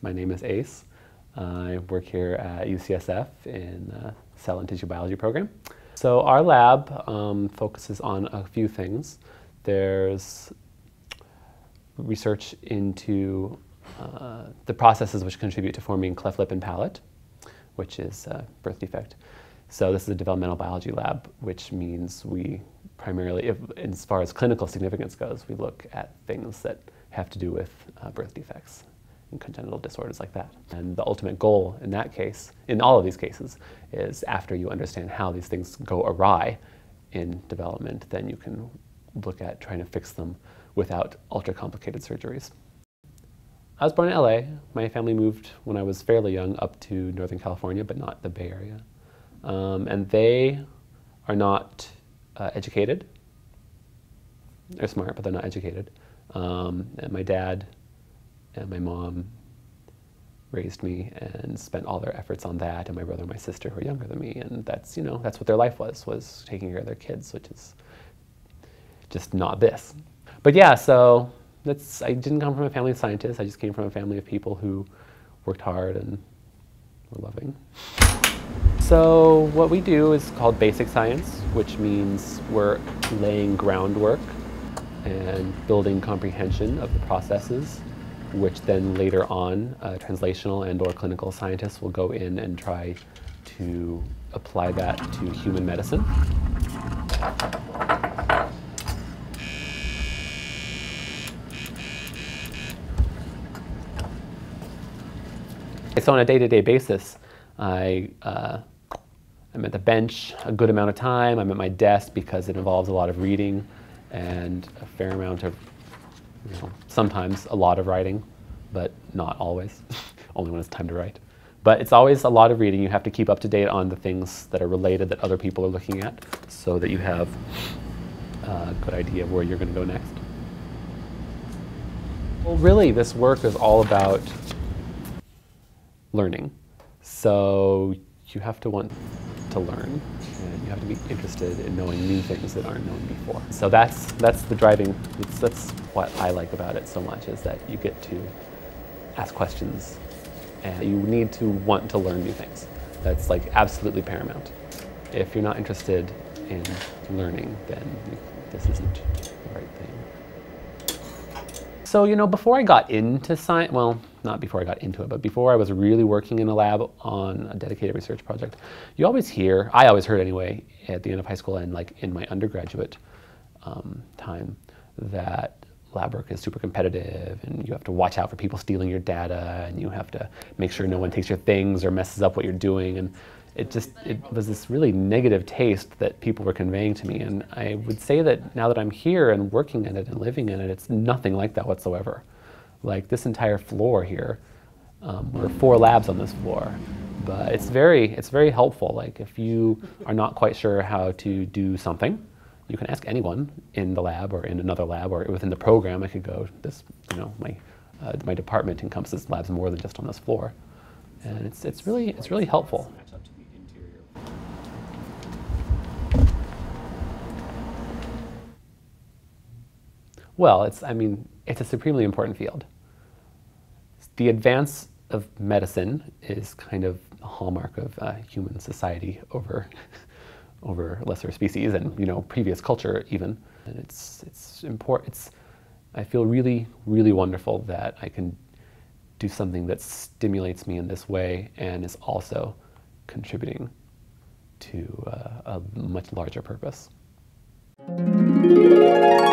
My name is Ace. I work here at UCSF in the Cell and Tissue Biology program. So our lab focuses on a few things. There's research into the processes which contribute to forming cleft lip and palate, which is a birth defect. So this is a developmental biology lab, which means we primarily, as far as clinical significance goes, we look at things that have to do with birth defects and congenital disorders like that. And the ultimate goal in that case, in all of these cases, is after you understand how these things go awry in development, then you can look at trying to fix them without ultra-complicated surgeries. I was born in LA. My family moved when I was fairly young up to Northern California, but not the Bay Area. And they are not educated. They're smart, but they're not educated. And my dad and my mom raised me and spent all their efforts on that, and my brother and my sister who are younger than me, and that's, you know, that's what their life was taking care of their kids, which is just not this. But yeah, so I didn't come from a family of scientists. I just came from a family of people who worked hard and were loving. So what we do is called basic science, which means we're laying groundwork and building comprehension of the processes, which then later on translational and or clinical scientists will go in and try to apply that to human medicine. So on a day-to-day basis, I'm at the bench a good amount of time. I'm at my desk because it involves a lot of reading and a fair amount of, you know, sometimes a lot of writing, but not always, only when it's time to write. But it's always a lot of reading. You have to keep up to date on the things that are related that other people are looking at so that you have a good idea of where you're going to go next. Well, really, this work is all about learning. So you have to want to learn, and you have to be interested in knowing new things that aren't known before. So that's the driving, that's what I like about it so much, is that you get to ask questions and you need to want to learn new things. That's like absolutely paramount. If you're not interested in learning, then this isn't the right thing. So, you know, before I got into science, well, not before I got into it, but before I was really working in a lab on a dedicated research project, you always hear, I always heard anyway, at the end of high school and like in my undergraduate time, that lab work is super competitive and you have to watch out for people stealing your data and you have to make sure no one takes your things or messes up what you're doing. And it was this really negative taste that people were conveying to me. And I would say that now that I'm here and working in it and living in it, it's nothing like that whatsoever. Like this entire floor here, there are 4 labs on this floor, but it's very helpful. Like if you are not quite sure how to do something, you can ask anyone in the lab or in another lab or within the program. I could go, this, you know, my department encompasses labs more than just on this floor, and it's really helpful. Well, it's a supremely important field. The advance of medicine is kind of a hallmark of human society over lesser species and, you know, previous culture even. And it's important. I feel really, really wonderful that I can do something that stimulates me in this way and is also contributing to a much larger purpose.